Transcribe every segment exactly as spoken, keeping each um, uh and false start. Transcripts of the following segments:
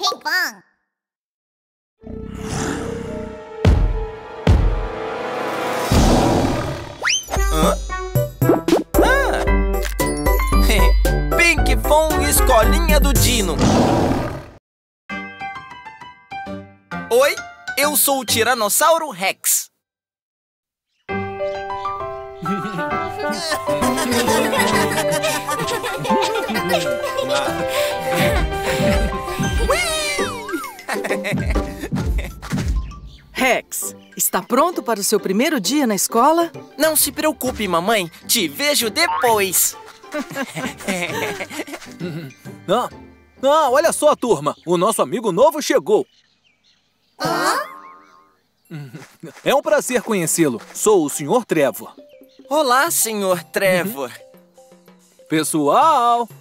Bing Bong. Hã? Ah! Ping Pong Escolinha do Dino. Oi, eu sou o Tiranossauro Rex. Rex, está pronto para o seu primeiro dia na escola? Não se preocupe, mamãe. Te vejo depois. Ah, ah, olha só, turma. O nosso amigo novo chegou. Hã? É um prazer conhecê-lo. Sou o senhor Trevor. Olá, senhor Trevor. Pessoal!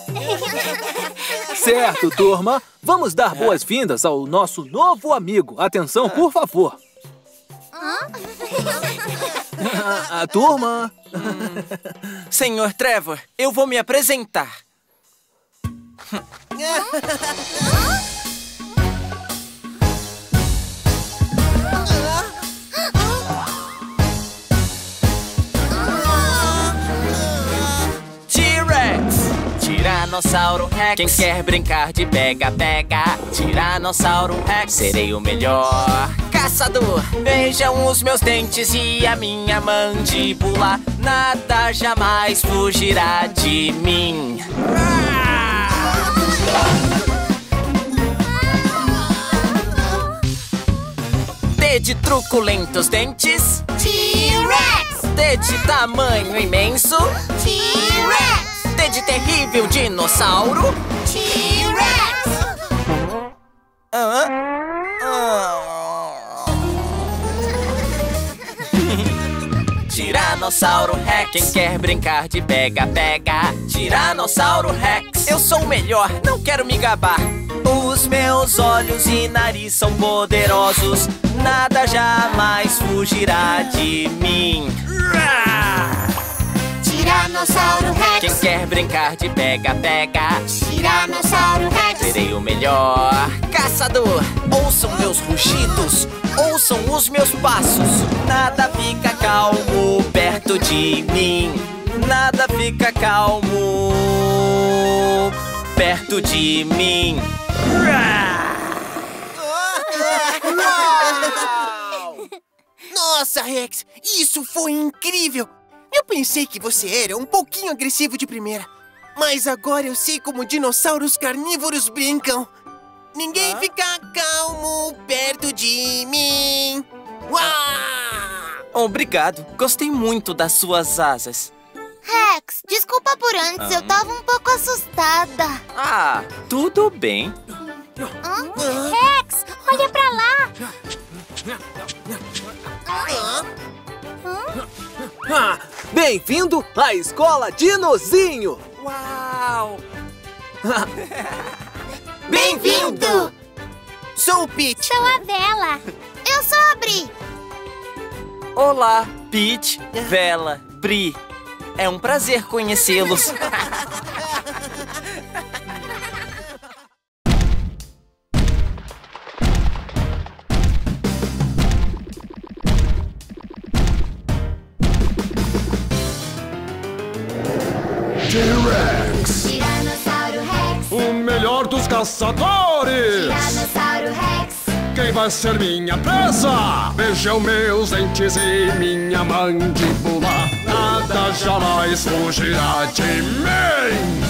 Certo, turma. Vamos dar boas-vindas ao nosso novo amigo. Atenção, por favor. A, a turma. Hum. Senhor Trevor, eu vou me apresentar. T-Rex, Tiranossauro Rex. Quem quer brincar de pega-pega? Tiranossauro Rex. Serei o melhor caçador. Vejam os meus dentes e a minha mandíbula. Nada jamais fugirá de mim. T de truculentos dentes. T-Rex. T de tamanho imenso. T-Rex. T de terrível dinossauro. T-Rex. Hã? Ah. Tiranossauro Rex. Quem quer brincar de pega-pega? Tiranossauro Rex. Eu sou o melhor, não quero me gabar. Os meus olhos e nariz são poderosos. Nada jamais fugirá de mim. Tiranossauro Rex. Quem quer brincar de pega-pega? Tiranossauro Rex. Serei o melhor caçador. Ouçam meus rugidos, ouçam os meus passos. Nada fica calmo perto de mim. Nada fica calmo perto de mim. Nossa, Rex, isso foi incrível! Eu pensei que você era um pouquinho agressivo de primeira, mas agora eu sei como dinossauros carnívoros brincam. Ninguém fica calmo perto de mim. Uau! Obrigado, gostei muito das suas asas. Rex, desculpa por antes, eu tava um pouco assustada. Ah, tudo bem. Hã? Rex, olha pra lá. Ah, bem-vindo à Escola Dinozinho. Uau! Bem-vindo! Sou o Pete. Sou a Vela. Eu sou a Bri. Olá, Pete, Vela, Bri. É um prazer conhecê-los. T-Rex, Tiranossauro Rex. o melhor dos caçadores. Tiranossauro Rex. Quem vai ser minha presa? Vejam meus dentes e minha mandíbula. Nada jamais fugirá de mim.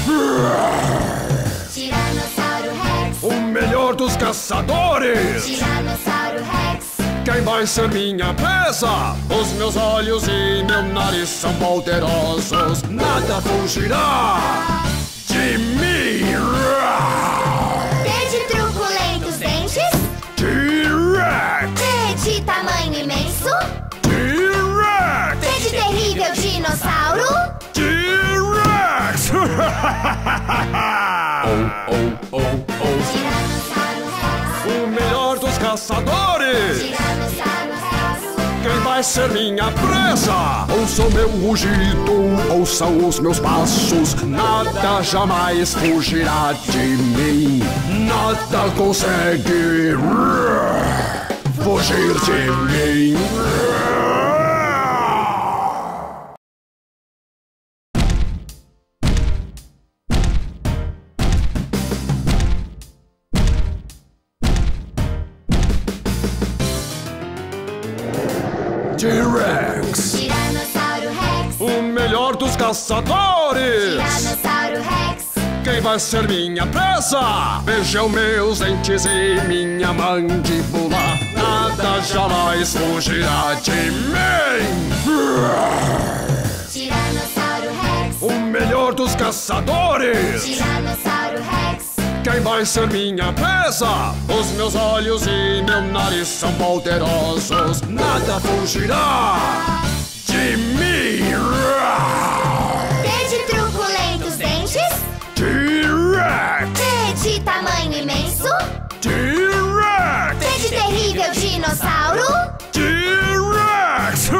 Tiranossauro Rex. O melhor dos caçadores. Tiranossauro Rex. Quem vai ser minha presa? Os meus olhos e meu nariz são poderosos. Nada fugirá de mim. T de truculentos dentes. T-Rex! T de tamanho imenso. T-Rex! T de terrível dinossauro. T-Rex! oh, oh, oh, oh. Tiranossauro Rex. O melhor dos caçadores! Tiranossauro Rex. Quem vai ser minha presa? Ouçam meu rugido, ouçam os meus passos. Nada jamais fugirá de mim. Nada nada consegue fugir de mim. T-Rex, Tiranossauro Rex, o melhor dos caçadores. Tiranossauro Rex, Quem vai ser minha presa? Vejam meus dentes e minha mandíbula. Nada jamais fugirá de mim. Tiranossauro Rex, O melhor dos caçadores. Tiranossauro Rex, Quem vai ser minha presa? Os meus olhos e meu nariz são poderosos. Nada fugirá de mim. T de truculentos dentes, T-Rex, T de tamanho imenso, T-Rex, T de terrível dinossauro, T-Rex.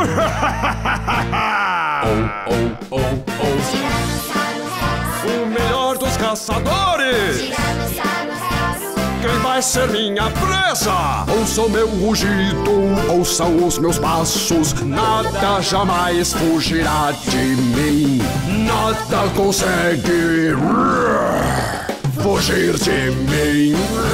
Oh, oh, oh, oh. Tiranossauro Rex, O melhor dos caçadores. Tiranossauro Rex, Quem vai ser minha presa? Ouça o meu rugido, ouçam os meus passos. Nada jamais fugirá de mim. Nada consegue fugir de mim.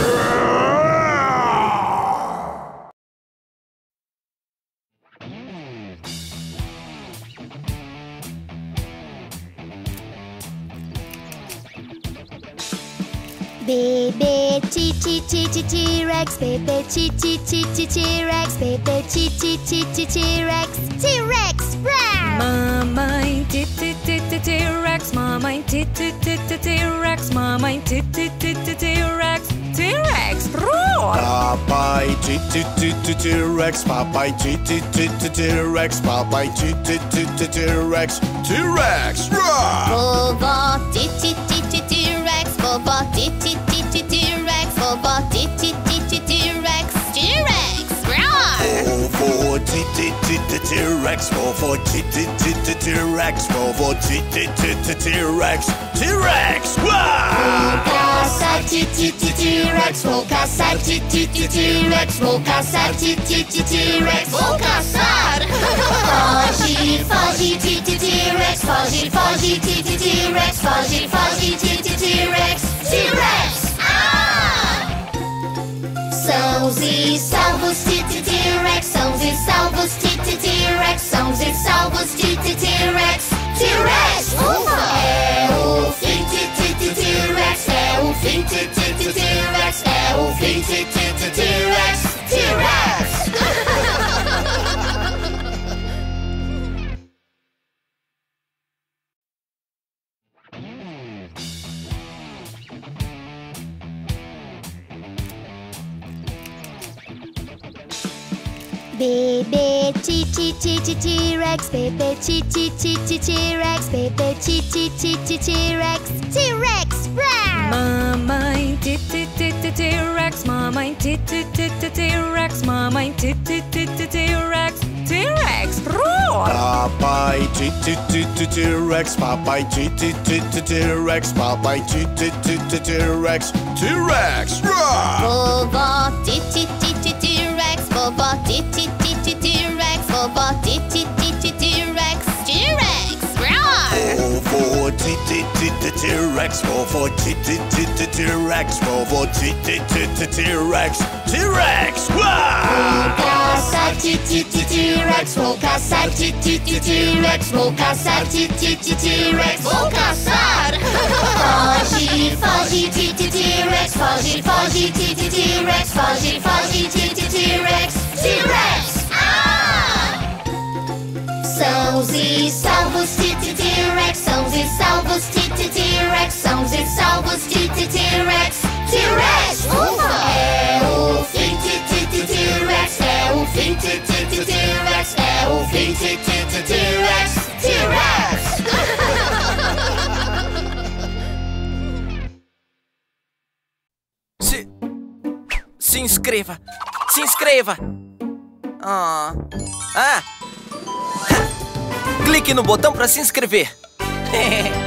Bebê ti ti ti ti T-Rex, bebê ti ti ti ti T-Rex, bebê ti ti ti ti T-Rex, T-Rex, rar! Mamãe ti ti ti ti T-Rex, mamãe ti ti ti ti T-Rex, mamãe ti ti ti ti T-Rex, T-Rex, roar! Papai ti ti ti ti T-Rex, papai ti ti ti ti T-Rex, papai ti ti ti ti T-Rex, T-Rex, roar! Vovó ti ti ti ti T-Rex, vovó ti ti ti ti T-Rex, vovó ti ti ti ti T-Rex, T-Rex, rar! Vovô ti ti ti ti T-Rex, vovô ti ti ti ti T-Rex, vovô ti ti ti ti T-Rex, T-Rex, roar! Caçar ti ti ti T-Rex, vou caçar ti ti ti T-Rex, vou caçar ti ti ti T-Rex, vou caçar! Foge, foge ti ti T-Rex, foge, foge ti ti T-Rex, foge, foge ti ti T-Rex, T-Rex! Ah! Sãos e salvos ti ti T-Rex, sãos e salvos ti ti T-Rex, sãos e salvos ti ti T-Rex, T-Rex! Ufa! É o fim ti ti ti T-Rex, é o fim ti ti ti T-Rex, é o fim ti ti ti T-Rex, T-Rex! Bebê ti ti ti ti T-Rex, bebê ti ti ti ti T-Rex, bebê ti ti ti ti T-Rex, T-Rex, rar! Mamãe ti ti ti ti T-Rex, mamãe ti ti ti ti T-Rex, mamãe ti ti ti ti T-Rex, T-Rex, roar! Papai ti ti ti ti T-Rex, papai ti ti ti ti T-Rex, papai ti ti ti ti T-Rex, T-Rex, roar! Vovó ti ti ti ti T-Rex, vovó ti ti ti ti T-Rex, vovó ti ti ti ti T-Rex, T-Rex, rar! Vovô ti ti ti ti T-Rex, vovô ti ti ti ti T-Rex, vovô ti ti ti ti T-Rex, T-Rex, roar! Caçar ti ti ti T-Rex, vou caçar ti ti ti T-Rex, vou caçar ti ti ti T-Rex, vou caçar! Foge, foge ti ti T-Rex, foge, foge ti ti T-Rex, foge, foge ti ti T-Rex, T-Rex! Ah! Sãos e salvos ti ti T-Rex, sãos e salvos ti ti T-Rex, sãos e salvos ti ti T-Rex, T-Rex! Ufa! É o fim ti ti ti T-Rex, é o fim ti ti ti T-Rex, é o fim ti ti ti T-Rex, T-Rex! Se... Se inscreva! Se inscreva! Ah... Ah! Clique no botão para se inscrever!